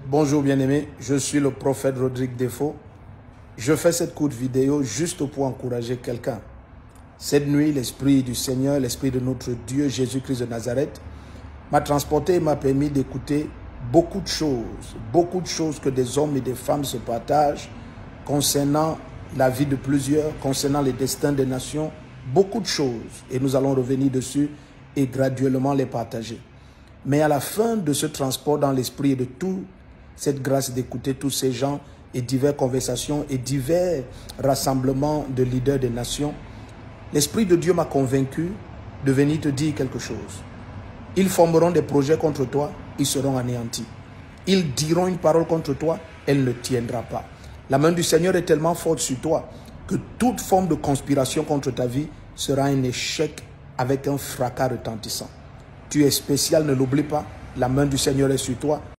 Bonjour bien-aimés, je suis le prophète Rodrigue Defo. Je fais cette courte vidéo juste pour encourager quelqu'un. Cette nuit, l'Esprit du Seigneur, l'Esprit de notre Dieu, Jésus-Christ de Nazareth, m'a transporté et m'a permis d'écouter beaucoup de choses que des hommes et des femmes se partagent concernant la vie de plusieurs, concernant les destins des nations, beaucoup de choses. Et nous allons revenir dessus et graduellement les partager. Mais à la fin de ce transport dans l'esprit et de toute cette grâce d'écouter tous ces gens et diverses conversations et divers rassemblements de leaders des nations, l'Esprit de Dieu m'a convaincu de venir te dire quelque chose. Ils formeront des projets contre toi, ils seront anéantis. Ils diront une parole contre toi, elle ne tiendra pas. La main du Seigneur est tellement forte sur toi que toute forme de conspiration contre ta vie sera un échec avec un fracas retentissant. Tu es spécial, ne l'oublie pas. La main du Seigneur est sur toi.